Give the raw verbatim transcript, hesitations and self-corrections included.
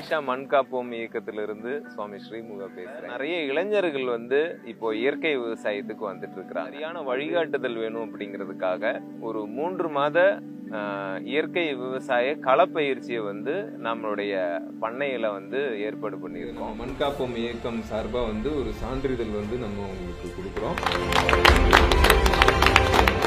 Malaysia மண் காப்போம் இயக்கத்திலிருந்து சுவாமி ஸ்ரீமுக பேசுறேன். நிறைய இளைஞர்கள் வந்து இப்போ இயற்கை விவசாயத்துக்கு வந்துட்டு இருக்கிறாங்க. சரியான வழிகாட்டுதல் வேணும் அப்படிங்கிறதுக்காக ஒரு மூன்று மாத இயற்கை விவசாய களப்பயிற்சியை வந்து நம்மளுடைய பண்ணையில வந்து ஏற்பாடு பண்ணியிருக்கோம். மண் காப்போம் இயக்கம் சார்பா வந்து ஒரு சான்றிதழ் வந்து நம்ம உங்களுக்கு கொடுக்குறோம்.